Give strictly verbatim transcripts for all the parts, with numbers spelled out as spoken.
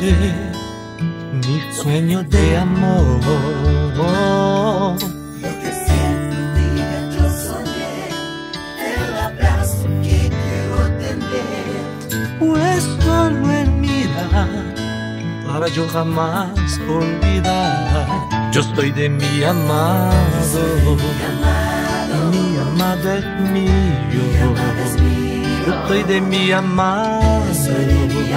dibujé mi sueño de amor. Lo que siento un día yo soñé, el abrazo que quiero tener. Pues solo en mirar, para yo jamás olvidar, yo soy de mi amado, mi amado es mío, yo soy de mi amado, mi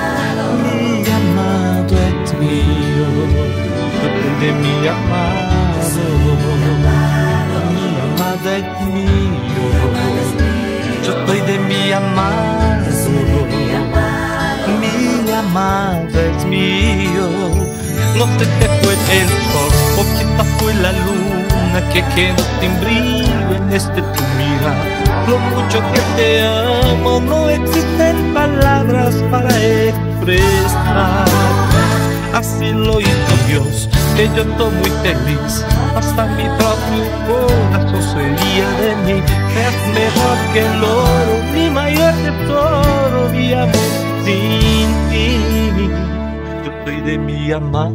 amado es mío, yo soy de mi amado, mi amado es mío, yo soy de mi amado, mi amado es mío. No sé qué fue el sol o quizá fue la luna que quedó sin brillo en este tu mirar. Lo mucho que te amo no existen palabras para expresar. Así lo hizo Dios, que yo estoy muy feliz. Hasta mi propio corazón sería de mí. Es mejor que el oro, mi mayor tesoro, mi amor sin ti. Yo soy de mi amado,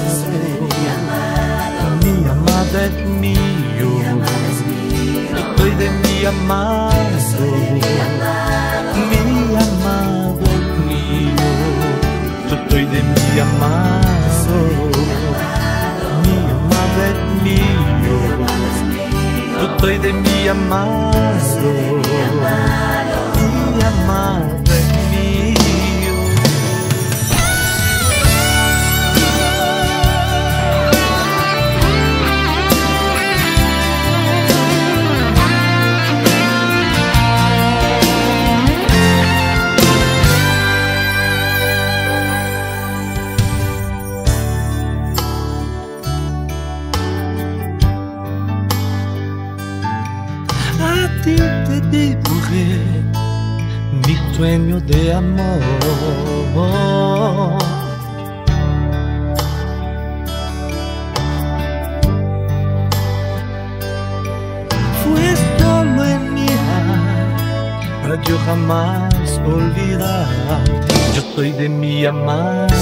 mi amado es mío, yo soy de mi amado, mi amado es mío, yo soy de mi amado, mi amado es mío, yo soy de mi amado, mi amado es mío. A ti te dibujé mi sueño de amor. Fue solo en mirar para yo jamás olvidar. Yo soy de mi amado,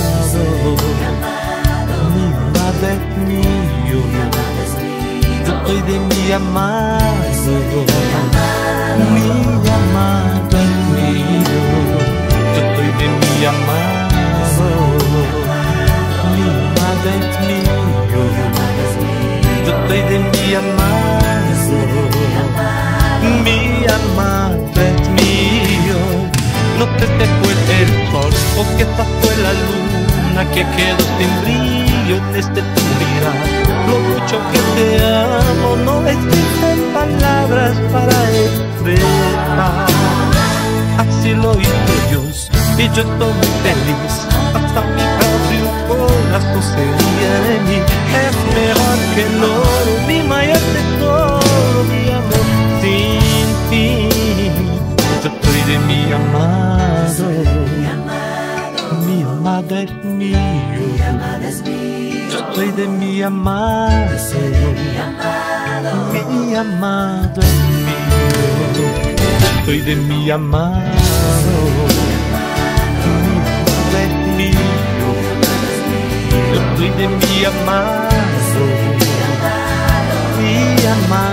mi amado es mío. Yo soy de mi amado, mi amado es mío. Yo soy de mi amado, mi amado es mío. Yo soy de mi amado, mi amado es mío. No sé si fue el sol o que esta fue la luna que quedó sin brillo en este tu mirar. Lo mucho que te amo no existen palabras para expresar. Así lo hizo Dios y yo estoy muy feliz. Hasta mi propio corazón sería de mí. Es mejor que el oro, mi mayor tesoro, mi amor sin ti. Yo estoy de mi amado, mi amado es mío. Yo soy de mi amado, mi amado es mío. Yo soy de mi amado, mi amado es mío. Yo soy de mi amado, mi amado.